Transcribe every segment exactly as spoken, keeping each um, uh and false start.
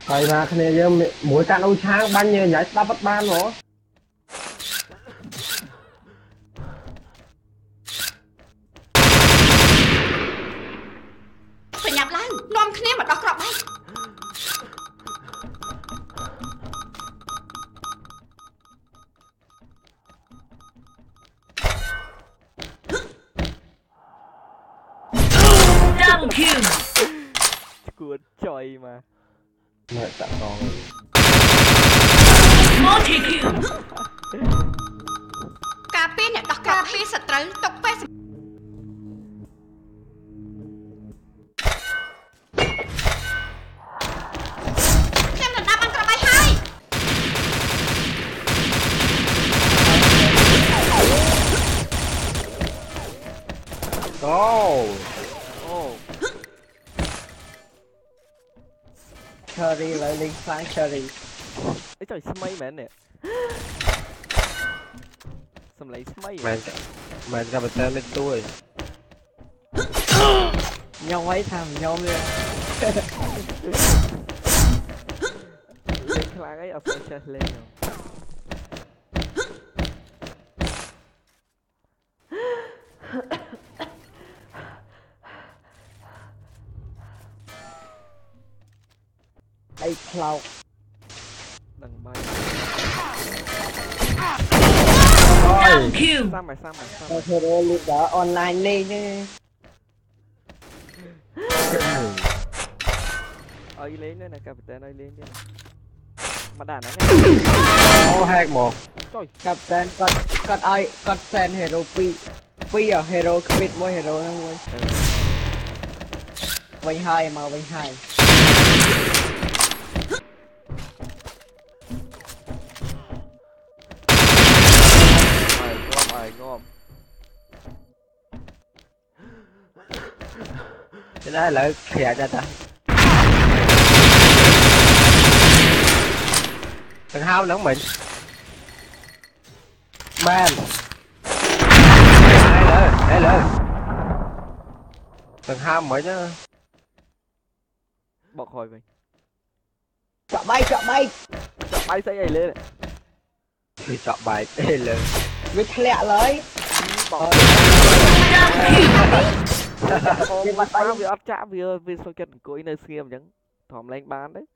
Thầy mà cái này mỗi cạn ôi trang ban nhờ nhảy ta bắt ban nó. Phải nhập lại, nom khné mà đọc rộng ấy. Double kill. Cuốn trời mà. Mẹ tặng con. Multi kill. Cà phê này đọc cà phê sạch trứng tóc phê. Xem là đáp ăn cà bay hai. Go. Oh. Cherry lại lên sang cherry. Ấy trời smay mẹ nè. Xâm lấy smay. Mẹ mẹ gặp một tên lên tôi. Nhau ấy thằng nhau lên. Cái kháng ấy ở phía trên lên rồi. Ai cloud. Đằng bay. Double kill. Sang mày sang mày sang mày. Hero lúc đó online lên chứ. Ơi lấy nữa nè, captain ơi lên đi. Mà đàn nó nghe. Ô hack một. Trời. Captain con con ai con fan hero pi pi ở hero quit mỗi hero không ơi. Vinh hai mà vinh hai. Ngon rồi ngon. Cái đó là khỉa cho ta. Thằng hao nóng mình. Man. Đây lên, đây lên. Thằng hao mới chứ. Bỏ khỏi mình. Chọn bay, chọn bay. Chọn bay xây ấy lên. Thì chọn bài đây lên. Biết lẹ lấy. Bỏ. Ôm mặt bay vì ấp chạm vì vì sao chân của nơi xiêm chẳng thòm lên bán đấy.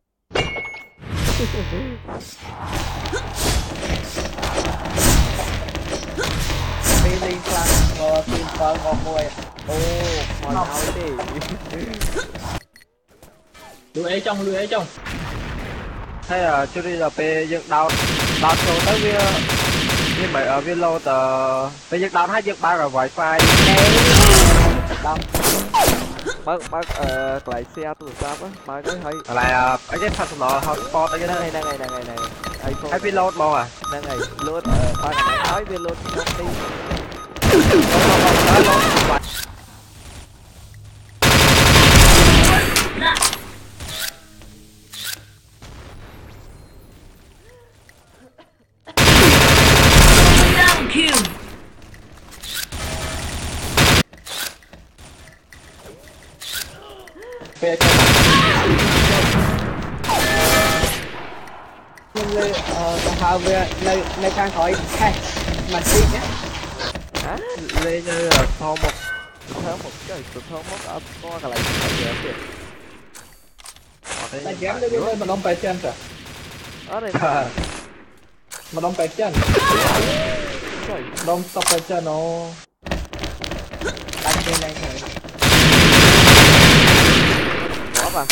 Feeling plan for team for một mùi. Ô, mòn áo đi. Lưu ấy trong, lưu ấy trong. Hay là chú đi là về dựng đào đào số tới với với mấy ở với lô tờ về dựng đào hai dựng ba rồi wifi đào Bác bác ờ lại xe tụi sao á, bác có thấy lại cái cái phần nó hotspot cái đây này này này này này này iPhone hay reload màu à đây này load ờ ba cái này nói reload nó đi. Double kill. Về nhưng lên thằng hào về nơi nơi trang khỏi hay mà đi nhé Hả? lên như là thô một Thơm một cái tụi thơm mất ở co cái lại cái gì kìa. ta dám đi lên mà đông tay chân kìa. Ở đây Mà đông tay chân. trời Đông tóc tay chân nó. đặt trên đây thôi bỏ vào.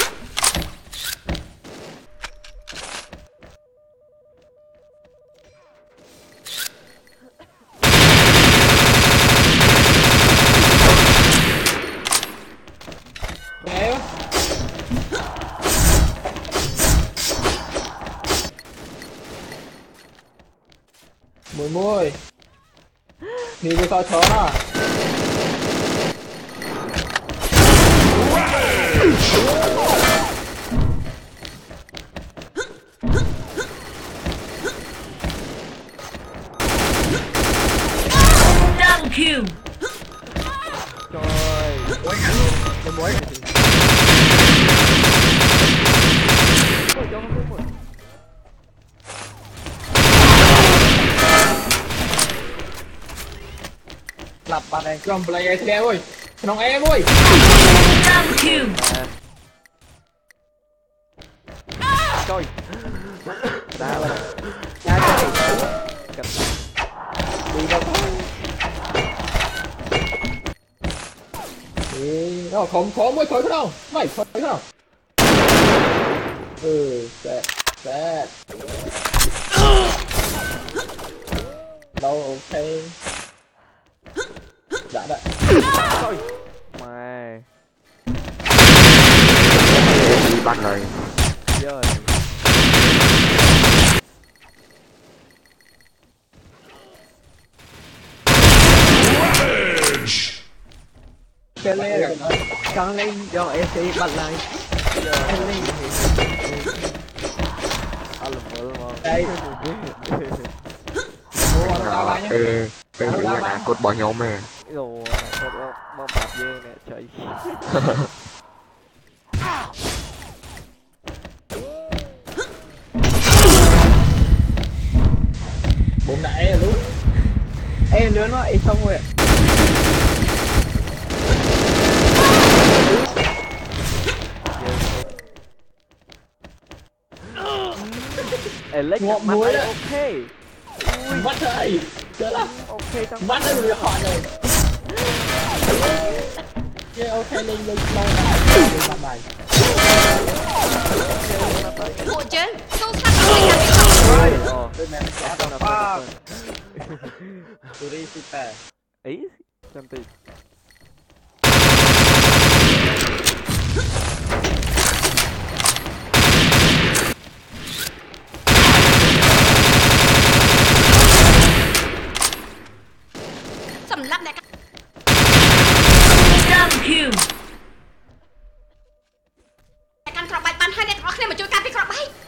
Nghe quá. Mùi mùi. Thì cái sao chó à. Double kill. Trời cái muối bạn này ក្រុម player ធ្លាក់អើយក្នុង A មួយ Double kill. ចុយដើរ nhà chơi កាត់ពីដល់អេអូខំខំមួយខ້ອຍក្នុងមិនខ້ອຍក្នុងអឺតែតែđâu ok đã đã ចុយម៉ែ đi bắt rồi យើ chơi lên căng lên cho em sẽ bật lại em lên អត់ល្មើលមក đây ê cái gì mà đã cốt bỏ nhóm mà អូគាត់មកប្រាប់យើងអ្នកចុយ bụng đại là luôn em lớn quá em xong rồi ạ អេលិចមកអូខេ mắt ơi chết lắm អូខេតាំង mắt nó bị họ rồi chơi ok lên lên lâu này lên mặt này ពួកយើងสู้ស្លាប់ទៅយ៉ាងនេះ ơi អូ tôi mẹ chả tao là ba tôi đi super អីចាំតិចសម្រាប់អ្នក Double kill. កាន់ក្របបែកបានហើយអ្នកទាំងអស់គ្នាមកជួយការពីក្របបែក